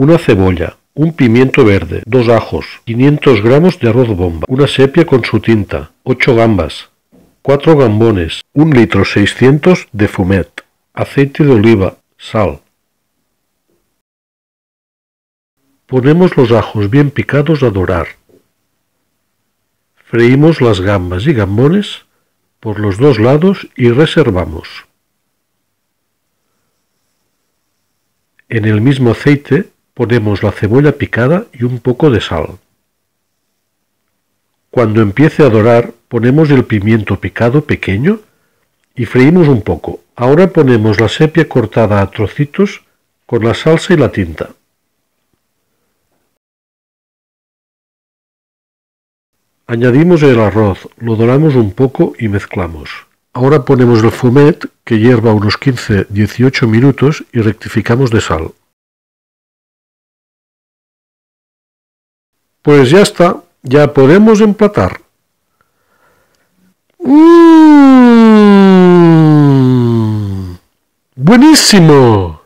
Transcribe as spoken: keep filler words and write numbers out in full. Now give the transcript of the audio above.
una cebolla, un pimiento verde, dos ajos, quinientos gramos de arroz bomba, una sepia con su tinta, ocho gambas, cuatro gambones, un litro seiscientos de fumet, aceite de oliva, sal. Ponemos los ajos bien picados a dorar. Freímos las gambas y gambones por los dos lados y reservamos. En el mismo aceite ponemos la cebolla picada y un poco de sal. Cuando empiece a dorar, ponemos el pimiento picado pequeño y freímos un poco. Ahora ponemos la sepia cortada a trocitos con la salsa y la tinta. Añadimos el arroz, lo doramos un poco y mezclamos. Ahora ponemos el fumet, que hierva unos quince a dieciocho minutos, y rectificamos de sal. Pues ya está, ya podemos emplatar. ¡Mmm! ¡Buenísimo!